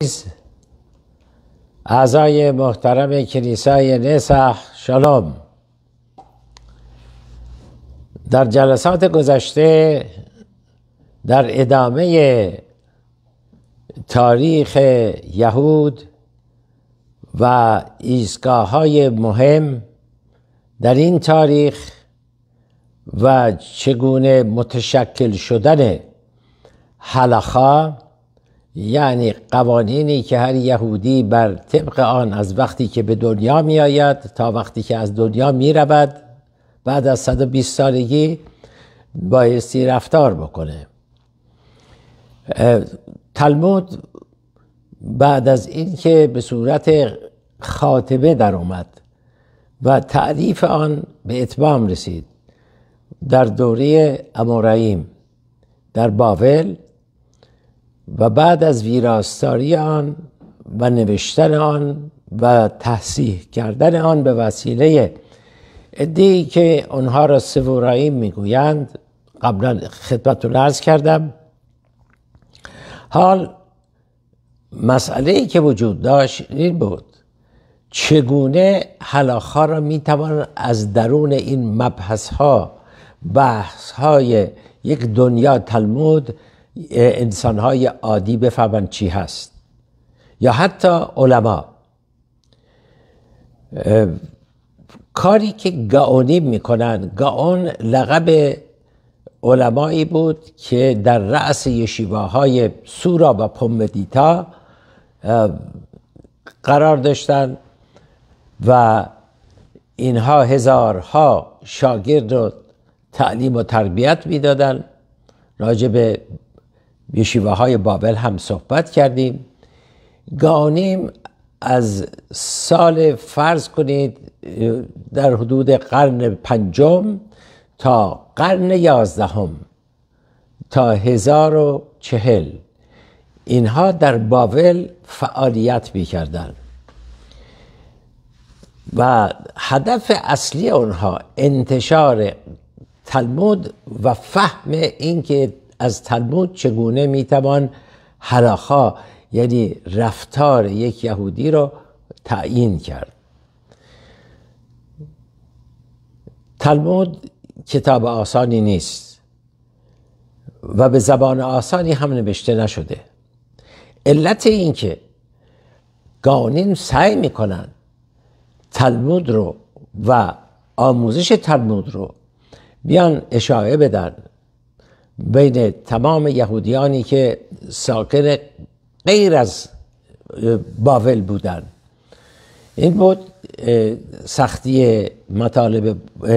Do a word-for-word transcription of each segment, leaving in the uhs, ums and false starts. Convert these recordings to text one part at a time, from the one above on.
اعضای محترم کلیسای نسح شالوم، در جلسات گذشته در ادامه تاریخ یهود و ایستگاه‌های مهم در این تاریخ و چگونه متشکل شدن هلاخا، یعنی قوانینی که هر یهودی بر طبق آن از وقتی که به دنیا می آید تا وقتی که از دنیا می رود بعد از صد و بیست سالگی بایستی رفتار بکنه. تلمود بعد از این که به صورت خاتمه در اومد و تعریف آن به اتمام رسید در دوره اموراییم در بابل و بعد از ویراستاری آن و نوشتن آن و تصحیح کردن آن به وسیله عده‌ای که آنها را سفوراییم میگویند، قبلا خدمتتون عرض کردم. حال مسئله‌ای که وجود داشت این بود چگونه هلاخا را میتوان از درون این مبحث‌ها بحث‌های یک دنیا تلمود انسان‌های عادی بفهمند چی هست، یا حتی علما. کاری که گاونیم میکنن، گاون لقب علمایی بود که در رأس یشیواهای سورا و پومدیتا قرار داشتن و اینها هزارها شاگرد رو تعلیم و تربیت میدادن. راجع به یشیواهای بابل هم صحبت کردیم. گاونیم از سال فرض کنید در حدود قرن پنجم تا قرن یازدهم تا هزار و چهل اینها در بابل فعالیت میکردن و هدف اصلی اونها انتشار تلمود و فهم این که از تلمود چگونه میتوان هلاخا یعنی رفتار یک یهودی رو تعیین کرد. تلمود کتاب آسانی نیست و به زبان آسانی هم نوشته نشده. علت این که گاونیم سعی میکنن تلمود رو و آموزش تلمود رو بیان اشاعه بدن بین تمام یهودیانی که ساکن غیر از بابل بودن، این بود سختی مطالب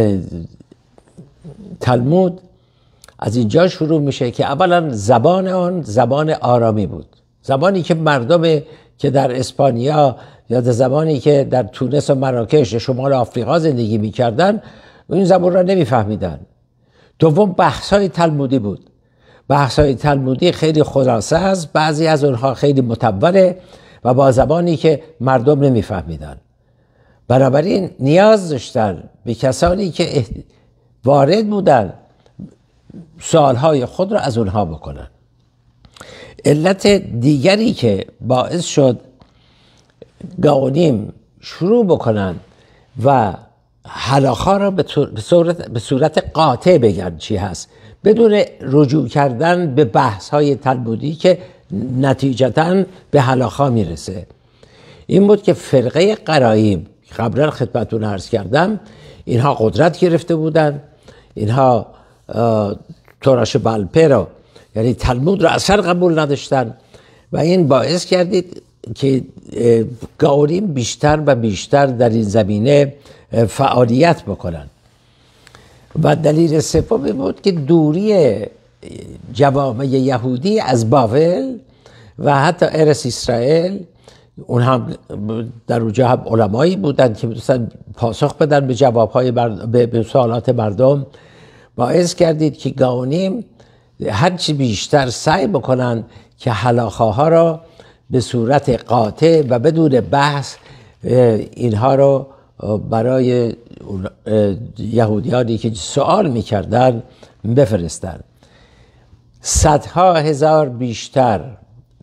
تلمود. از اینجا شروع میشه که اولا زبان آن زبان آرامی بود، زبانی که مردم که در اسپانیا یا در زبانی که در تونس و مراکش شمال آفریقا زندگی میکردن این زبان را نمیفهمیدن. دوم بحث‌های تلمودی بود. بحث‌های تلمودی خیلی خلاصه است، بعضی از اونها خیلی مطوله و با زبانی که مردم نمیفهمیدن. بنابراین نیاز داشتن به کسانی که وارد بودن سوالهای خود را از اونها بکنن. علت دیگری که باعث شد گاونیم شروع بکنن و هلاخا را به صورت, به صورت قاطع بگن چی هست بدون رجوع کردن به بحث های تلمودی که نتیجتاً به هلاخا میرسه، این بود که فرقه قرائیم قبلا خدمتتون عرض کردم اینها قدرت گرفته بودن. اینها توراش بلپه رو یعنی تلمود رو اصلا قبول نداشتن و این باعث کردید که گاونیم بیشتر و بیشتر در این زمینه فعالیت بکنن. و دلیل سومی بود که دوری جوامع یهودی از بابل و حتی ارس اسرائیل، اون هم در اونجا هم علمایی بودن که میتونستن پاسخ بدن به جوابهای به سوالات مردم، باعث کردید که گاونیم هرچی بیشتر سعی بکنن که هلاخاها را به صورت قاطع و بدون بحث اینها رو برای یهودیانی که سوال میکردن بفرستن. صدها هزار بیشتر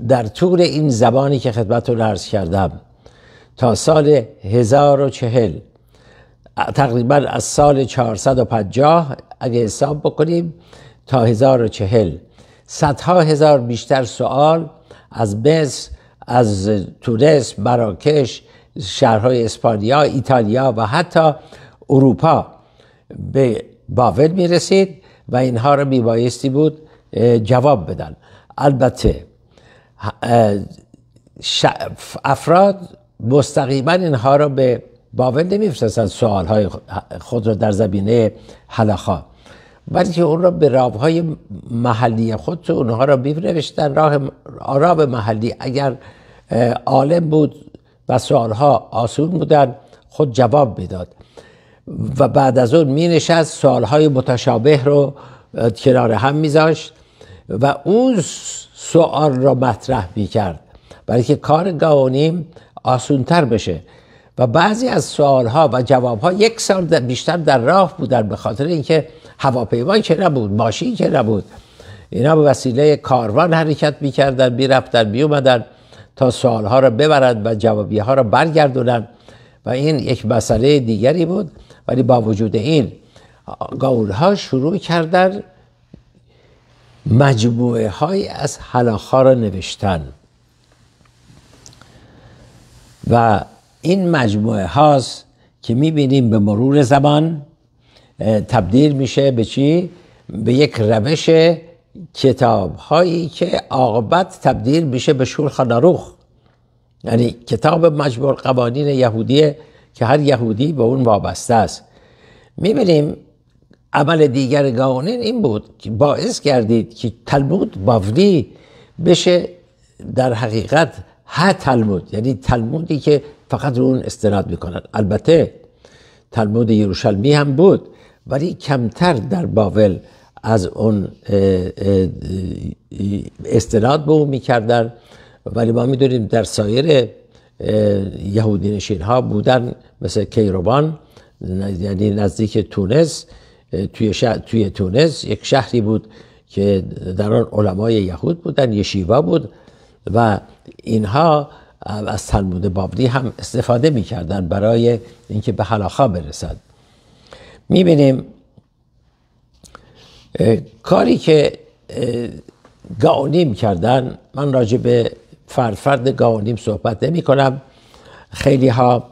در طول این زبانی که خدمتتون عرض کردم تا سال هزار و چهل، تقریبا از سال چهارصد و پنجاه اگه حساب بکنیم تا هزار و چهل، صدها هزار بیشتر سوال از مصر، از تونس، مراکش، شهرهای اسپانیا، ایتالیا و حتی اروپا به بابل می رسید و اینها رو می بایستی بود جواب بدن. البته افراد مستقیما اینها رو به بابل نمیفرستند، سوالهای خود رو در زمینه هلاخا، بلکه اون رو به راههای محلی خود تو اونها رو بنوشتن. راه آراب محلی اگر عالم بود و سوالها آسون بودن خود جواب میداد و بعد از اون می نشست سوالهای متشابه رو کنار هم میذاشت و اون سوال رو مطرح میکرد برای که کار گاونیم آسونتر بشه. و بعضی از سوالها و جوابها یک سال بیشتر در راه بودن به خاطر اینکه هواپیمایی که نبود، ماشین که نبود، اینا به وسیله کاروان حرکت میکردن، میرفتن میومدن تا سوالها رو ببرند و جوابیه ها رو برگردونن و این یک مسئله دیگری بود. ولی با وجود این گاونها شروع کردن مجموعه های از هلاخا را نوشتن و این مجموعه هاست که میبینیم به مرور زمان تبدیل میشه به چی؟ به یک روش کتاب هایی که عاقبت تبدیل میشه به شولخان عروخ، یعنی کتاب مجموع قوانین یهودیه که هر یهودی به اون وابسته است. میبینیم عمل دیگر گاونین این بود که باعث کردید که تلمود بابلی بشه در حقیقت ها تلمود، یعنی تلمودی که فقط رو اون استناد میکنن. البته تلمود یروشلمی هم بود ولی کمتر در بابل از اون استناد به اون میکردن، ولی ما میدونیم در سایر یهودی نشین ها بودن، مثل کیروان، یعنی نزدیک تونس. توی, توی تونس یک شهری بود که در آن علمای یهود بودن، یشیوا بود و اینها از تلمود بابلی هم استفاده میکردن برای اینکه به هلاخا برسند. میبینیم کاری که گاونیم کردن، من راجع به فرد فرد گاونیم صحبت نمی کنم. خیلی ها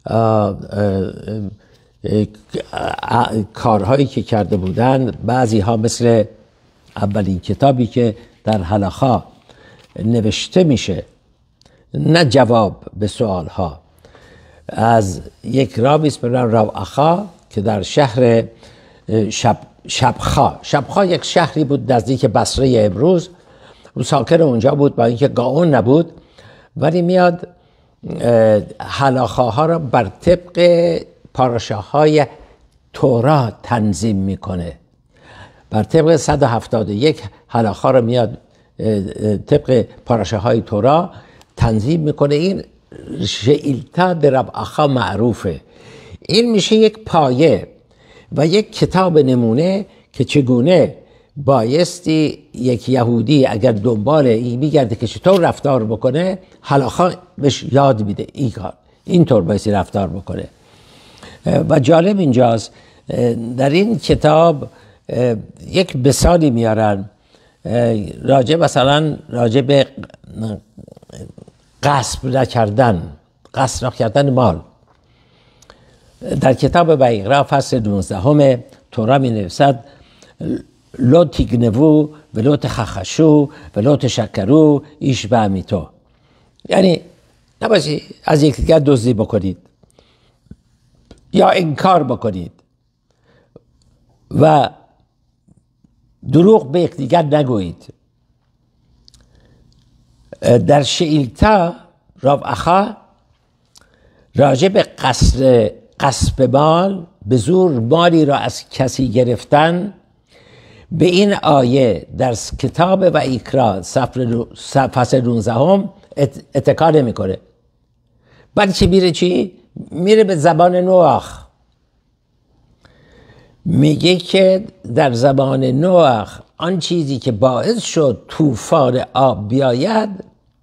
کارهایی که کرده بودن، بعضی ها مثل اولین کتابی که در هلاخا نوشته میشه، نه جواب به سوال ها، از یک راوی اسم راو اخا که در شهر شب شبخا شبخا یک شهری بود نزدیک بصره امروز، او ساکن اونجا بود با اینکه گاون نبود، ولی میاد هلاخاها را بر طبق پاراشاهای تورات تنظیم میکنه. بر طبق صد و هفتاد و یک هلاخا را میاد طبق پاراشاهای تورات تنظیم میکنه. این شئیلتا در رب اخا معروفه. این میشه یک پایه و یک کتاب نمونه که چگونه بایستی یک یهودی اگر دنبال این میگرده که چطور رفتار بکنه، هلاخا بهش یاد میده این کار اینطور بایستی رفتار بکنه. و جالب اینجاست در این کتاب یک مثالی میارن راجع مثلا راجع به غصب نکردن غصب نکردن مال. در کتاب ویقرا فصل نوزدهم تورا می نویسد لو تیگنوو و لو تخخشو و لو تشکرو ایش به امیتو، یعنی نباشی از یکدیگر دزدی بکنید یا انکار بکنید و دروغ به یکدیگر نگویید. در شئیلتا راو اخا راجع به قصر قصب مال، به زور مالی را از کسی گرفتن، به این آیه در کتاب ویقرا فصل نوزدهم اتکا نمیکنه، بلکه میره چی؟ میره به زبان نوح. میگه که در زبان نوح آن چیزی که باعث شد طوفان آب بیاید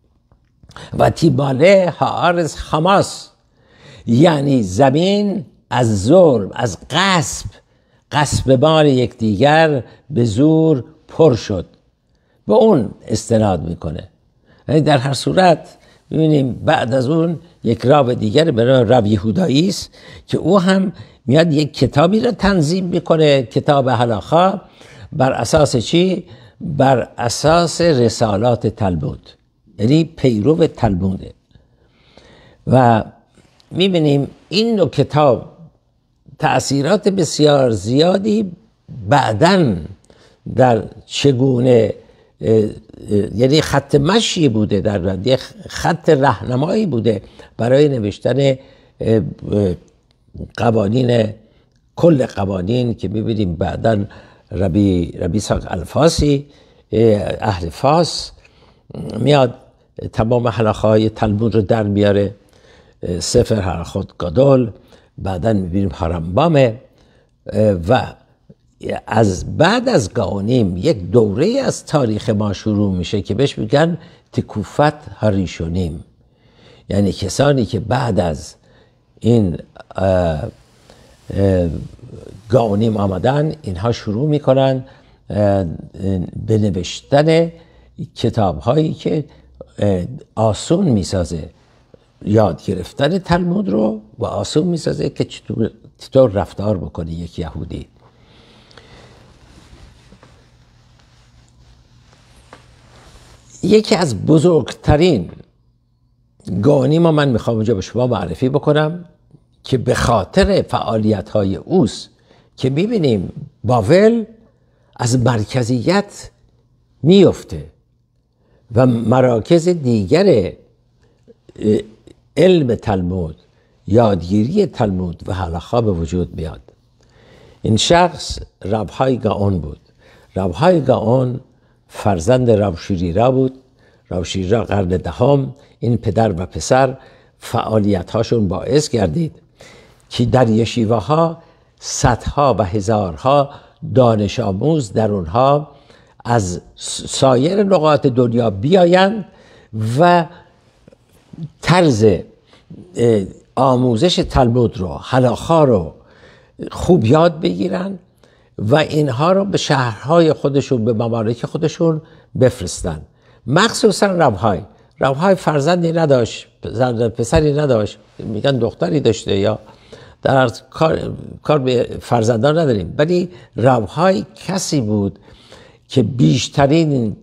و تیباله هارز خماس، یعنی زمین از ظلم، از غصب غصبان یکدیگر به زور پر شد. به اون استناد میکنه. یعنی در هر صورت ببینیم بعد از اون یک راو دیگر به نام راو یهودایی است که او هم میاد یک کتابی را تنظیم میکنه، کتاب هلاخا، بر اساس چی؟ بر اساس رسالات تلمود، یعنی پیرو تلموده. و میبینیم این نوع کتاب تأثیرات بسیار زیادی بعداً در چگونه، یعنی خط مشی بوده، در خط راهنمایی بوده برای نوشتن قوانین، کل قوانین که میبینیم بعداً ربی ربی ساق الفاسی اهل فاس میاد تمام حلقه‌های تلمود رو در میاره، سفر حلقات گادول، بعداً میبینیم هارمبامه. و از بعد از گاونیم یک دوره از تاریخ ما شروع میشه که بهش میگن تکوفت هریشونیم، یعنی کسانی که بعد از این گاونیم آمدن، اینها شروع میکنن به نوشتن کتاب هایی که آسون میسازه یاد گرفتن تلمود رو و آسون میسازه که چطور, چطور رفتار بکنه یک یهودی. یکی از بزرگترین گاونیم ما من میخوام اونجا به شما معرفی بکنم که به خاطر فعالیت های اوست که میبینیم بابل از مرکزیت میفته و مراکز دیگر علم تلمود، یادگیری تلمود و هلاخا به وجود میاد. این شخص ربهای گاون بود. ربهای گاون فرزند رب شیریرا بود. رب شیریرا قرن دهم، این پدر و پسر فعالیت هاشون باعث گردید که در یشیوه ها صدها و هزارها دانش آموز در اونها از سایر نقاط دنیا بیایند و طرز آموزش تلمود رو، هلاخا رو خوب یاد بگیرن و اینها رو به شهرهای خودشون، به ممالک خودشون بفرستن. مخصوصا ربهای ربهای فرزندی نداشت، پسری نداشت، میگن دختری داشته یا در کار, کار به فرزندان نداریم، ولی ربهای کسی بود که بیشترین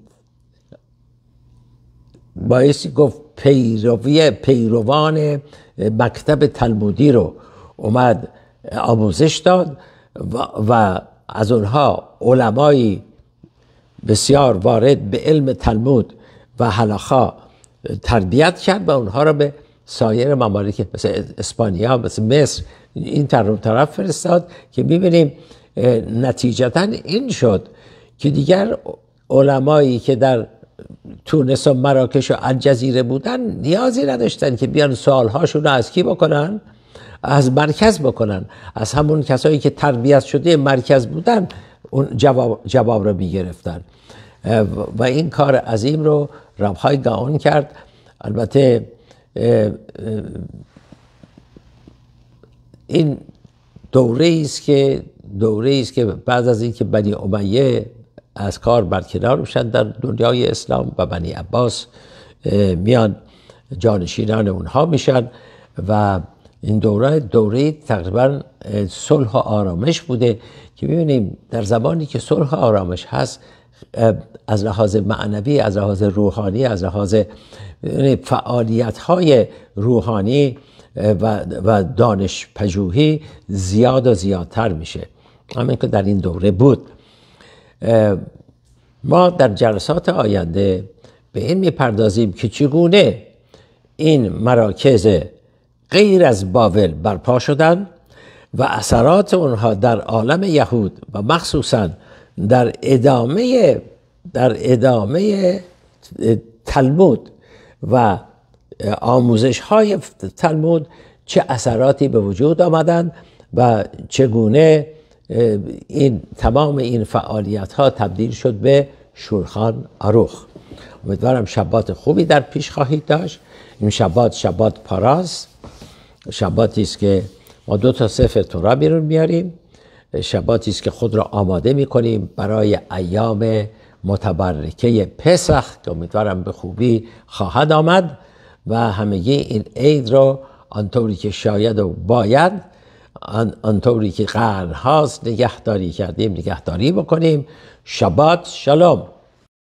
بایستی گفت پیروی پیروان مکتب تلمودی رو اومد آموزش داد و, و از اونها علمای بسیار وارد به علم تلمود و هلاخا تربیت کرد و اونها رو به سایر ممالک مثل اسپانیا، مثل مصر، این طرف طرف فرستاد که می‌بینیم نتیجتاً این شد که دیگر علمایی که در تونس و مراکش و الجزیره بودن نیازی نداشتن که بیان سوالهاشون رو از کی بکنن؟ از مرکز بکنن، از همون کسایی که تربیت شده مرکز بودن اون جواب, جواب رو میگرفتن و این کار عظیم رو ربهای گاون کرد. البته این دوره است که دوره است که بعد از اینکه بنی امیه از کار برکنار میشن در دنیای اسلام و بنی عباس میان جانشینان اونها میشن و این دوره دوره تقریبا صلح و آرامش بوده که میبینیم در زمانی که صلح و آرامش هست از لحاظ معنوی، از لحاظ روحانی، از لحاظ فعالیت های روحانی و, و دانش پژوهی زیاد و زیادتر میشه. همین که در این دوره بود. ما در جلسات آینده به این میپردازیم که چگونه این مراکز غیر از بابل برپا شدن و اثرات اونها در عالم یهود و مخصوصا در ادامه در ادامه تلمود و آموزش های تلمود چه اثراتی به وجود آمدن و چگونه این تمام این فعالیت ها تبدیل شد به شولخان عروخ. امیدوارم شبات خوبی در پیش خواهید داشت. این شبات شبات پاراست، شباتی است که ما دو تا سفر تورا بیرون میاریم، شباتی است که خود را آماده میکنیم برای ایام متبرکه پسخ که امیدوارم به خوبی خواهد آمد و همگی این عید رو آنطوری که شاید و باید، آنطوری که قرن هاست نگهداری کردیم نگهداری بکنیم. شبات شالوم.